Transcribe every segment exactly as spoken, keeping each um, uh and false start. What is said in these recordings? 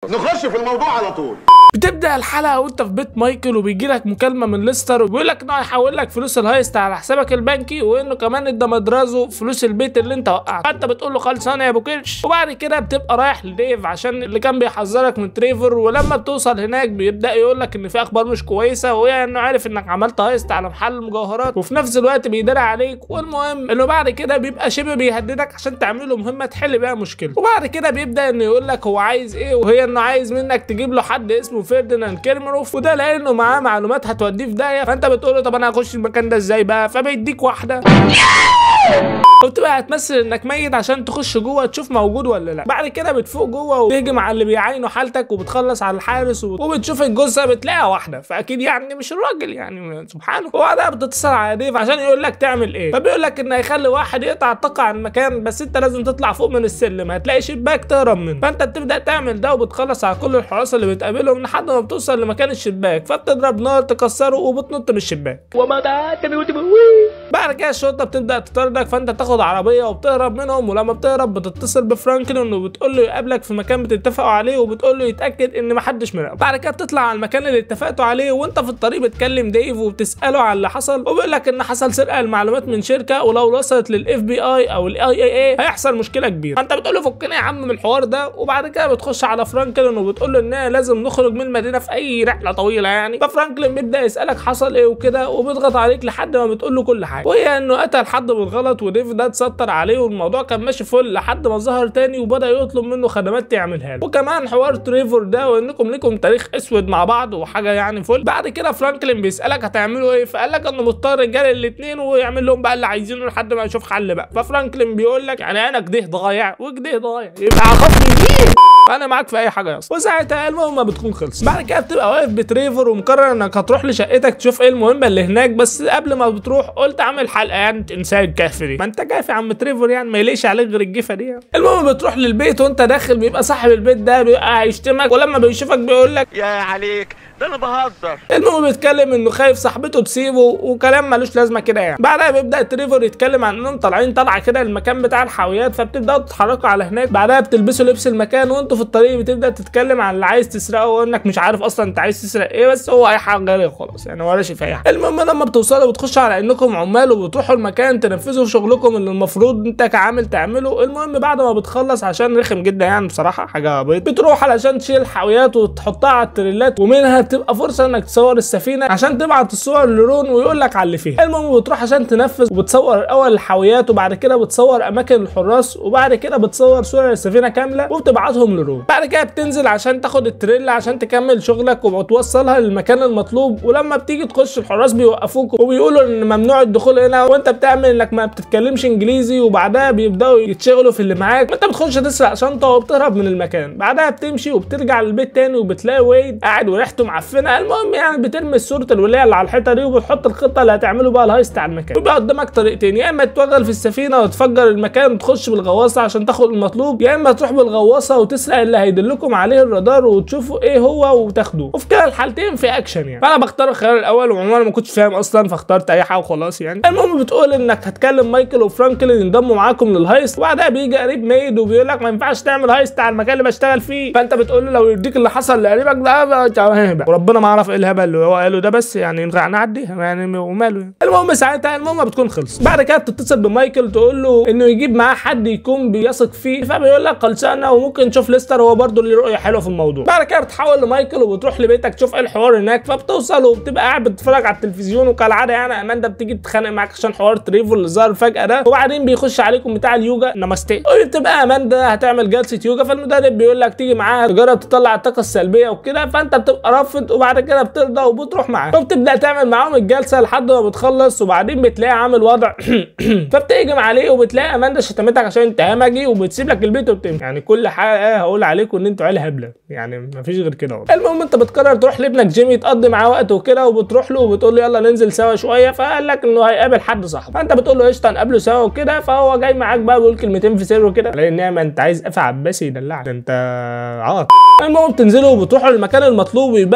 نخش في الموضوع على طول. بتبدا الحلقه وانت في بيت مايكل وبيجي لك مكالمه من ليستر وبيقول لك انه هيحول لك فلوس الهايست على حسابك البنكي وانه كمان ادى مدرزه فلوس البيت اللي انت وقعته. فانت بتقول له خلصانه يا ابو كرش. وبعد كده بتبقى رايح لديف عشان اللي كان بيحذرك من تريفور. ولما بتوصل هناك بيبدا يقول لك ان في اخبار مش كويسه وهي انه عارف انك عملت هايست على محل مجوهرات وفي نفس الوقت بيداري عليك. والمهم انه بعد كده بيبقى شبه بيهددك عشان تعمل له مهمه تحل بيها مشكله. وبعد كده بيبدا انه يقول لك هو عايز ايه وهي انه عايز منك تجيب له حد اسمه فرديناند كيرمروف وده لانه معاه معلومات هتوديه في داهيه. فانت بتقول له طب انا هخش المكان ده ازاي بقى؟ فبيديك واحده وبتبقى هتمثل انك ميت عشان تخش جوه تشوف موجود ولا لا. بعد كده بتفوق جوه وتهجم على اللي بيعاينوا حالتك وبتخلص على الحارس وبتشوف الجثه بتلاقيها واحده فاكيد يعني مش الراجل يعني سبحانه. وبعدها بتتصل على ديف عشان يقول لك تعمل ايه. فبيقول لك انه هيخلي واحد يقطع الطاقه عن المكان بس انت لازم تطلع فوق من السلم هتلاقي شباك تهرب منه. فانت بتبدا تعمل ده وبتخلص على كل الحراس اللي بتقابلهم لحد ما بتوصل لمكان الشباك فبتضرب نار تكسره وبتنط من الشباك. بعد كده الشرطه بتبدا تطاردك فانت بتاخد عربيه وبتهرب منهم. ولما بتهرب بتتصل بفرانكلين وبتقول له يقابلك في مكان بتتفقوا عليه وبتقول له يتاكد ان محدش مراقبه. بعد كده بتطلع على المكان اللي اتفقتوا عليه وانت في الطريق بتكلم ديف وبتساله على اللي حصل وبيقول لك ان حصل سرقه المعلومات من شركه ولو وصلت للاف بي اي او الاي اي اي هيحصل مشكله كبيره. فانت بتقول له فكنا يا عم من الحوار ده. وبعد كده بتخش على فرانكلين وبتقول له اننا لازم نخرج من المدينه في اي رحله طويله يعني. ففرانكلين بيبدا يسالك حصل ايه وكده وبيضغط عليك لحد ما بتقول له كل حاجه وهي انه قتل حد بالغلط وديف ده اتستر عليه والموضوع كان ماشي فل لحد ما ظهر تاني وبدا يطلب منه خدمات تعملها له. وكمان حوار تريفور ده وانكم ليكم تاريخ اسود مع بعض وحاجه يعني فل. بعد كده فرانكلين بيسالك هتعملوا ايه فقال لك انه مضطر رجال الاثنين ويعمل لهم بقى اللي عايزينه لحد ما يشوف حل بقى. ففرانكلين بيقول لك يعني انا كده ضايع وكده ضايع يبقى هخاف من مين؟ انا معاك في اي حاجه يا اسطى. وساعتها المهمه بتكون خلصت. بعد كده بتبقى واقف بتريفور ومقرر انك هتروح لشقتك تشوف ايه المهمه اللي هناك. بس قبل ما بتروح قلت اعمل حلقه يعني انسان كافري ما انت كافي يا عم تريفور يعني ما يليش عليك غير الجيفه دي يعني. المهم بتروح للبيت وانت داخل بيبقى صاحب البيت ده بيبقى هيشتمك ولما بيشوفك بيقول لك يا عليك ده انا بهزر. المهم بيتكلم انه خايف صاحبته تسيبه وكلام ملوش لازمه كده يعني. بعدها بيبدا تريفور يتكلم عن انهم طالعين طالعه كده المكان بتاع الحاويات فبتبداوا تتحركوا على هناك. بعدها بتلبسوا لبس المكان وانتوا في الطريق بتبدا تتكلم عن اللي عايز تسرقه وانك مش عارف اصلا انت عايز تسرق ايه بس هو اي حاجه غير خالص يعني ولا شيء في اي حاجه. المهم لما بتوصلوا بتخشوا على انكم عمال وبتروحوا المكان تنفذوا شغلكم اللي المفروض انت كعامل تعمله. المهم بعد ما بتخلص عشان رخم جدا يعني بصراحه حاجه بيض بتروح علشان تشيل الحاويات وتحطها على التريلات ومنها بتبقى فرصه انك تصور السفينه عشان تبعت الصور لرون ويقول لك على اللي فيها. المهم بتروح عشان تنفذ وبتصور الاول الحاويات وبعد كده بتصور اماكن الحراس وبعد كده بتصور صور السفينه كامله وبتبعتهم لرون. بعد كده بتنزل عشان تاخد التريلا عشان تكمل شغلك وبتوصلها للمكان المطلوب. ولما بتيجي تخش الحراس بيوقفوك وبيقولوا ان ممنوع الدخول هنا وانت بتعمل انك ما بتتكلمش انجليزي وبعدها بيبداوا يتشغلوا في اللي معاك. انت بتخش تسرق شنطه وبتهرب من المكان. بعدها بتمشي وبترجع للبيت تاني وبتلاقي ويد قاعد وريحته معفنه. المهم يعني بترمي صوره الولايه اللي على الحيطه دي وبتحط الخطه اللي هتعملوا بقى الهايست على المكان. ويبقى قدامك طريقتين يا اما تتوغل في السفينه وتفجر المكان وتخش بالغواصه عشان تاخد المطلوب يا اما تروح بالغواصه وتسرق اللي هيدلكم عليه الرادار وتشوفوا ايه هو وتاخدوه. وفي كلا الحالتين في اكشن يعني. فانا بختار الخيار الاول وعموما ما كنتش فاهم اصلا فاخترت اي حاجه وخلاص يعني. المهم بتقول انك هتكلم مايكل وفرانكلين ينضموا معاكم للهايست وبعدها بيجي قريب ميد وبيقول لك ما ينفعش تعمل هايست على المكان اللي بشتغل فيه. فانت بتقول له لو يديك اللي حصل لقريبك ده وربنا ما اعرف ايه الهبل اللي هو قاله ده بس يعني نعديها يعني وماله يعني. المهم ساعتها المهم بتكون خلص. بعد كده بتتصل بمايكل تقول له انه يجيب معاه حد يكون بيثق فيه فبيقول لك خلصانه وممكن نشوف ليستر هو برده اللي رؤيه حلوه في الموضوع. بعد كده بتحول لمايكل وبتروح لبيتك تشوف ايه الحوار هناك. فبتوصل وبتبقى قاعد بتتفرج على التلفزيون وكالعاده يعني اماندا بتيجي تتخانق معاك عشان حوار تريفور اللي ظهر فجاه ده. وبعدين بيخش عليكم بتاع اليوجا نمستي وبتبقى اماندا هتعمل جلسه يوجا فالمدرب بيقول لك تيجي معاها تجرب تطلع الطاقه السلبيه وكده. فانت بتبقى رافض وبعد كده بترضى وبتروح معاه وبتبدا تعمل معاهم الجلسه لحد ما بتخلص. وبعدين بتلاقي عامل وضع فبتهجم عليه وبتلاقي اماندا شتمتك عشان انت همجي وبتسيب لك البيت وبتمشي. يعني كل حاجه هقول عليكم ان انتوا عيله هبله يعني مفيش غير كده والله. المهم انت بتقرر تروح لابنك جيمي تقضي معاه وقت وكده وبتروح له وبتقول له يلا ننزل سوا شويه. فقال لك انه هيقابل حد صاحبه فانت بتقول له قشطه نقابله سوا وكده. فهو جاي معاك بقى بيقول كلمتين في سر وكده على النعمه انت عايز قفا عباسي يدلعك انت عاط. المهم بتنزلوا وبتروحوا للمكان المطلوب ويبان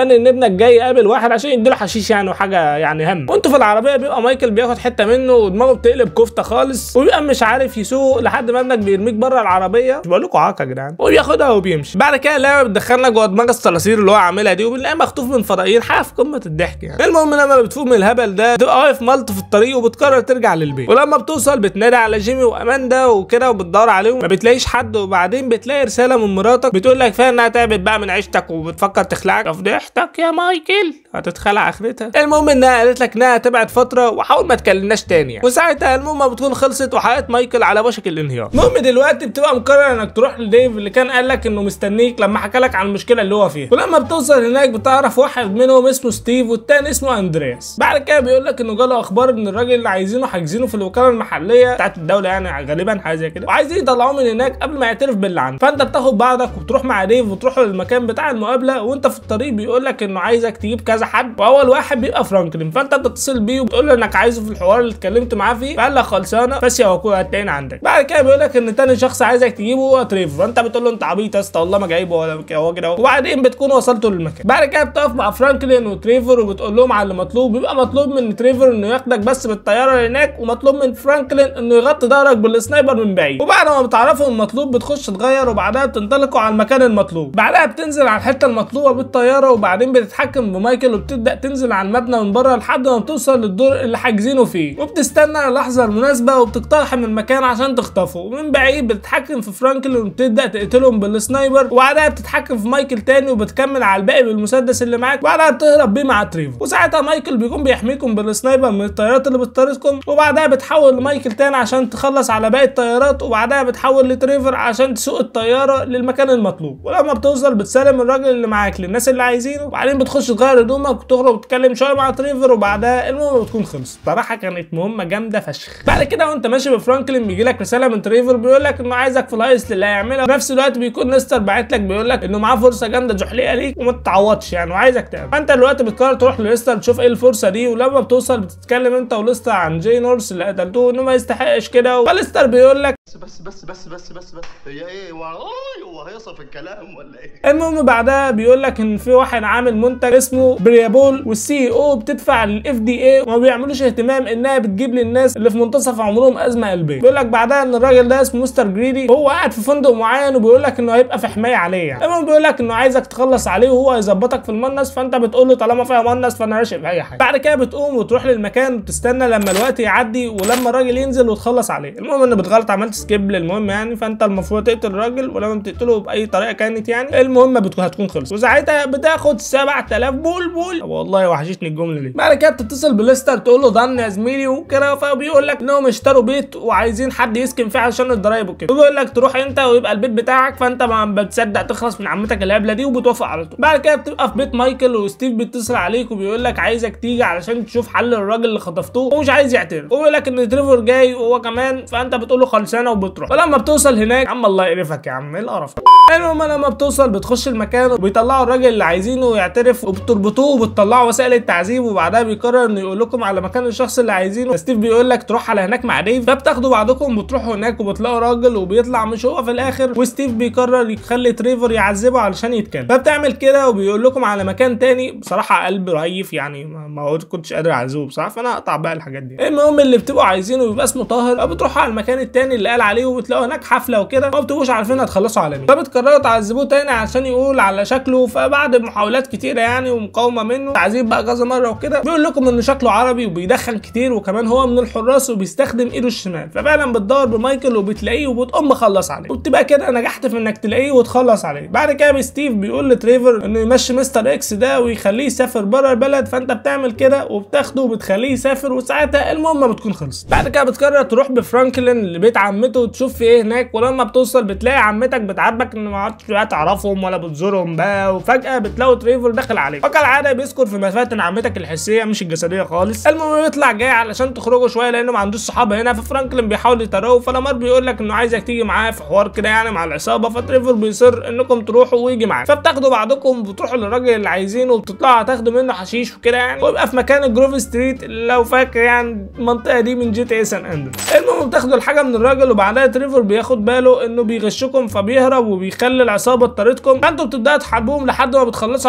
كمان ان ابنك جاي يقابل واحد عشان يديله حشيش يعني وحاجه يعني هم. وانتوا في العربيه بيبقى مايكل بياخد حته منه ودماغه بتقلب كفته خالص وبيبقى مش عارف يسوق لحد ما ابنك بيرميك بره العربيه. مش بقول لكم عاقه يا جدعان. وبياخدها وبيمشي. بعد كده اللعبه بتدخلنا جوه دماغ الصراصير اللي هو عاملها دي وبنلاقيه مخطوف من فضائيين حاجه في قمه الضحك يعني. المهم لما بتفوق من الهبل ده بتبقى واقف ملط في الطريق وبتقرر ترجع للبيت. ولما بتوصل بتنادي على جيمي واماندا وكده وبتدور عليهم ما بتلاقيش حد. وبعدين بتلاقي رساله من مراتك بتقول لك فيها انها تعبت بقى من عيشتك وبتفكر تخلعك. فضحتك يا مايكل هتتخلع اخرتها. المهم انها قالت لك انها تبعد فتره وحاول ما تكلمناش تاني يعني. وساعتها المهمه بتكون خلصت وحياه مايكل على وشك الانهيار. المهم دلوقتي بتبقى مقرر انك تروح لديف اللي كان قال لك انه مستنيك لما حكى لك عن المشكله اللي هو فيها. ولما بتوصل هناك بتعرف واحد منهم اسمه ستيف والتاني اسمه اندرياس. بعد كده بيقول لك انه جاله اخبار ان الراجل اللي عايزينه حاجزينه في الوكاله المحليه بتاعت الدوله يعني غالبا حاجه زي كده وعايزين يطلعوه من هناك قبل ما يعترف باللي عنده. فانت بتاخد بعضك وبتروح مع ديف وتروحوا للمكان بتاع المقابله. وانت في الطريق بيقول لك انه عايزك تجيب كذا حد واول واحد بيبقى فرانكلين. فانت بتتصل بيه وبتقول له انك عايزه في الحوار اللي اتكلمت معاه فيه. فقال لك خلصانه بس يا وكوع هتلاقيني عندك. بعد كده بيقول لك ان تاني شخص عايزك تجيبه هو تريفر. فانت بتقول له انت عبيط يا اسطى والله ما جايبه ولا هو كده. وبعدين بتكون وصلتوا للمكان. بعد كده بتقف مع فرانكلين وتريفر وبتقول لهم على اللي مطلوب. بيبقى مطلوب من تريفر انه ياخدك بس بالطياره هناك ومطلوب من فرانكلين انه يغطي ظهرك بالسنايبر من بعيد. وبعد ما بتعرفوا المطلوب بتخش تغير وبعدها بتنطلقوا على المكان المطلوب. بعدها بتنزل على الحته المطلوبه بالطياره وبعدين بتتحكم بمايكل وبتبدا تنزل على المبنى من بره لحد ما بتوصل للدور اللي حاجزينه فيه. وبتستنى اللحظه المناسبه وبتقتحم المكان عشان تخطفه. ومن بعيد بتتحكم في فرانكلين وبتبدا تقتلهم بالسنايبر. وبعدها بتتحكم في مايكل تاني وبتكمل على الباقي بالمسدس اللي معاك. وبعدها بتهرب بيه مع تريفر. وساعتها مايكل بيكون بيحميكم بالسنايبر من الطيارات اللي بتطاردكم. وبعدها بتحول لمايكل تاني عشان تخلص على باقي الطيارات. وبعدها بتحول لتريفر عشان تسوق الطياره للمكان المطلوب. ولما بتوصل بتسلم الراجل اللي معاك للناس اللي عايزينه. وبعدين بتخش تغير هدومك وتخرج وتتكلم شويه مع تريفر. وبعدها المهمه بتكون خلصت. صراحه كانت مهمه جامده فشخ. بعد كده وانت ماشي بفرانكلين بيجي لك رساله من تريفر بيقول لك انه عايزك في الهايست اللي هيعملها. في نفس الوقت بيكون نستر باعت لك بيقول لك انه معاه فرصه جامده زحليقه ليك وما تتعوضش يعني وعايزك تعمل. فانت دلوقتي بتقرر تروح لليستر تشوف ايه الفرصه دي. ولما بتوصل بتتكلم انت وليستر عن جاي نورس اللي قتلتوه انه ما يستحقش كده. فليستر بيقول لك بس بس بس بس بس بس هي ايه هو هيصف الكلام ولا ايه؟ المهم بعدها بيقول لك ان في واحد عامل منتج اسمه بريابول والسي او بتدفع للاف دي اي وما بيعملوش اهتمام انها بتجيب للناس اللي في منتصف عمرهم ازمه قلبيه. بيقول لك بعدها ان الراجل ده اسمه مستر جريدي وهو قاعد في فندق معين وبيقول لك انه هيبقى في حمايه عليه يعني. المهم بيقول لك انه عايزك تخلص عليه وهو هيظبطك في المنص. فانت بتقول له طالما فيها منص فانا راشق في اي حاجه. بعد كده بتقوم وتروح للمكان وتستنى لما الوقت يعدي ولما الراجل ينزل وتخلص عليه. المهم ان بتغلط عملت سكيب للمهم يعني. فانت المفروض تقتل الراجل ولما بتقتله باي طريقه كانت يعني المهمه بتكون هتكون خلصت. وساعتها بتاخد سبعة آلاف بول بول. والله وحشتني الجمله دي. بعد كده بتتصل بليستر تقول له ضن يا زميلي وكده. فبيقول لك انهم اشتروا بيت وعايزين حد يسكن فيه عشان الضرايب وكده. وبيقول لك تروح انت ويبقى البيت بتاعك. فانت ما بتصدق تخلص من عمتك الهبله دي وبتوافق على طول. بعد كده بتبقى في بيت مايكل وستيف بيتصل عليك وبيقول لك عايزك تيجي علشان تشوف حل الراجل اللي خطفتوه ومش عايز يعترف. وبيقول لك ان تريفر جاي وهو كمان. فانت بتقول له خلصانه وبتروح. ولما بتوصل هناك عم الله يقرفك يا عم ايه القرف. المهم لما بتوصل بتخش المكان وبيطلعوا الراجل اللي عايزينه يعترف وبتربطوه وبتطلعوا وسائل التعذيب. وبعدها بيقرر انه يقول لكم على مكان الشخص اللي عايزينه. ستيف بيقول لك تروح على هناك مع ديف. فبتاخدوا بعضكم وبتروحوا هناك وبتلاقوا راجل وبيطلع مش هو في الاخر. وستيف بيقرر يخلي تريفر يعذبه علشان يتكلم. فبتعمل كده وبيقول لكم على مكان تاني. بصراحه قلبي رهيف يعني ما كنتش قادر اعذبه بصراحه فانا اقطع بقى الحاجات دي. المهم اللي بتبقوا عايزينه بيبقى اسمه طاهر. فبتروحوا على المكان التاني اللي قال عليه وبتلاقوا هناك حفله وكده ما بتبقوش عارفين هتخلصوا على مين. فبتقرروا تعذبوه تاني عشان يقول على شكله. فبعد محاولات كتيره يعني ومقاومه منه تعذيب بقى كذا مره وكده بيقول لكم انه شكله عربي وبيدخن كتير وكمان هو من الحراس وبيستخدم ايده الشمال. ففعلا بتدور بمايكل وبتلاقيه وبتقوم مخلص عليه. وبتبقى كده نجحت في انك تلاقيه وتخلص عليه. بعد كده ستيف بيقول لتريفر انه يمشي مستر اكس ده ويخليه يسافر بره البلد. فانت بتعمل كده وبتاخده وبتخليه يسافر. وساعتها المهمه بتكون خلصت. بعد كده بتقرر تروح بفرانكلين لبيت عمته وتشوف في ايه هناك. ولما بتوصل بتلاقي عمتك بتعاتبك ان ما عادش بقى تعرفهم ولا بتزورهم بقى. وفجاه بتلاقوا تريفر داخل عليك. وكالعاده بيذكر في مفاتن عمتك الحسيه مش الجسديه خالص. المهم يطلع جاي علشان تخرجوا شويه لانه ما عندوش صحاب هنا. ففرانكلين بيحاول يطردوه. فلامار بيقول لك انه عايزك تيجي معاه في حوار كده يعني مع العصابه. فتريفر بيصر انكم تروحوا ويجي معاه. فبتاخدوا بعضكم وبتروحوا للراجل اللي عايزينه وبتطلعوا تاخدوا منه حشيش وكده يعني. ويبقى في مكان الجروف ستريت لو فاكر يعني المنطقه دي من جي تي اي سان اندريس. المهم بتاخدوا الحاجه من الراجل وبعدها تريفر بياخد باله انه بيغشكم فبيهرب وبيخلي العصابه تطاردكم. فانتوا بتبداوا تحاربوهم لحد ما بتخلصوا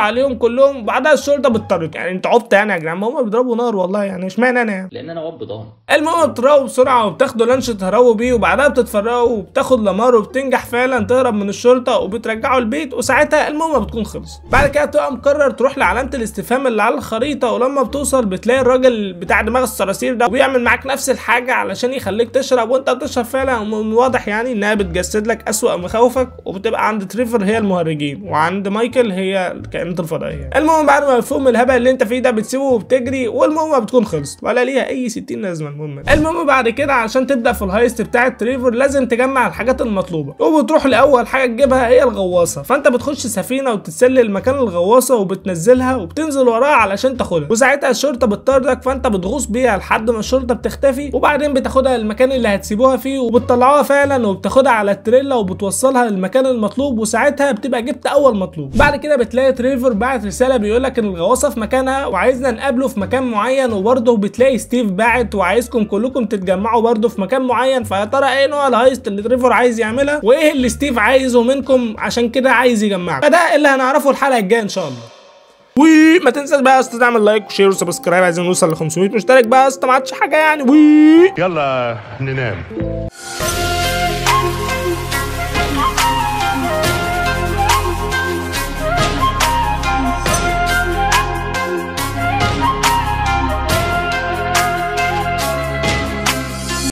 عليهم كلهم وبعدها الشرطه بتطرد. يعني انت عبط يعني يا جدعان، ما هم بيضربوا نار والله يعني، اشمعنى انا يعني؟ لان انا واد بضان. المهم بتروحوا بسرعه وبتاخدوا لانش تهربوا بيه، وبعدها بتتفرقوا وبتاخد لامار وبتنجح فعلا تهرب من الشرطه وبترجعوا البيت، وساعتها المهمه بتكون خلص. بعد كده تبقى مقرر تروح لعلامه الاستفهام اللي على الخريطه، ولما بتوصل بتلاقي الراجل بتاع دماغ الصراصير ده وبيعمل معاك نفس الحاجه علشان يخليك تشرب، وانت بتشرب فعلا. من واضح يعني انها بتجسد لك اسوأ مخاوفك، وبتبقى عند تريفر هي المهرجين وعند مايكل هي الكائنات الفضائيه. المهم بعد ما يفهم الهبل اللي انت فيه ده بتسيبه وبتجري، والمهمه بتكون خلصت ولا ليها اي ستين لازمه. المهم المهم بعد كده عشان تبدا في الهايست بتاع تريفر لازم تجمع الحاجات المطلوبه، وبتروح لاول حاجه تجيبها هي الغواصه. فانت بتخش سفينه وبتتسلل مكان الغواصه وبتنزلها وبتنزل وراها علشان تاخدها، وساعتها الشرطه بتطاردك فانت بتغوص بيها لحد ما الشرطه بتختفي، وبعدين بتاخدها للمكان اللي هتسيبوها فيه وبتطلعوها فعلا وبتاخدها على التريلا وبتوصلها للمكان المطلوب، وساعتها بتبقى جبت اول مطلوب. بعد كده بتلاقي تريفر بعت رساله بيقول لك ان الغواصه في مكانها وعايزنا نقابله في مكان معين، وبرده بتلاقي ستيف باعت وعايزكم كلكم تتجمعوا برده في مكان معين. فيا ترى ايه نوع الهايست اللي تريفر عايز يعملها، وايه اللي ستيف عايزه منكم عشان كده عايز يجمعكم؟ فده اللي هنعرفه الحلقه الجايه ان شاء الله. وما تنساش بقى استاذ تعمل لايك وشير وسبسكرايب، عايزين نوصل ل خمسمية مشترك بس ما عادش حاجه يعني. وي يلا ننام.